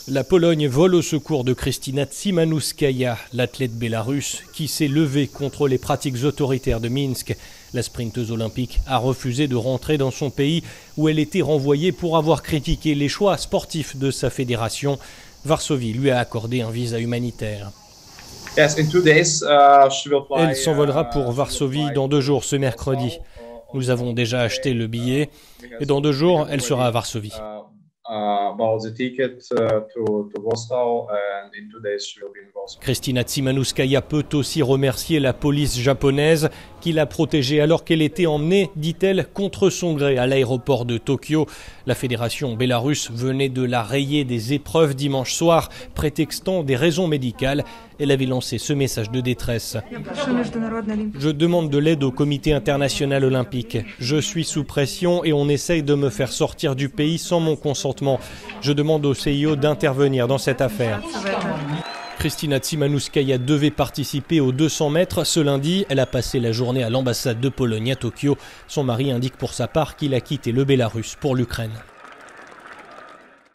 La Pologne vole au secours de Krystyna Tsimanouskaya, l'athlète bélarusse qui s'est levée contre les pratiques autoritaires de Minsk. La sprinteuse olympique a refusé de rentrer dans son pays où elle était renvoyée pour avoir critiqué les choix sportifs de sa fédération. Varsovie lui a accordé un visa humanitaire. Elle s'envolera pour Varsovie dans 2 jours, ce mercredi. Nous avons déjà acheté le billet et dans 2 jours, elle sera à Varsovie. Krystyna Tsimanouskaya peut aussi remercier la police japonaise qui l'a protégée alors qu'elle était emmenée, dit-elle, contre son gré à l'aéroport de Tokyo. La fédération bélarusse venait de la rayer des épreuves dimanche soir, prétextant des raisons médicales. Elle avait lancé ce message de détresse. Je demande de l'aide au comité international olympique. Je suis sous pression et on essaye de me faire sortir du pays sans mon consentement. Je demande au CIO d'intervenir dans cette affaire. Krystyna Tsimanouskaya devait participer aux 200 mètres. Ce lundi, elle a passé la journée à l'ambassade de Pologne à Tokyo. Son mari indique pour sa part qu'il a quitté le Bélarus pour l'Ukraine.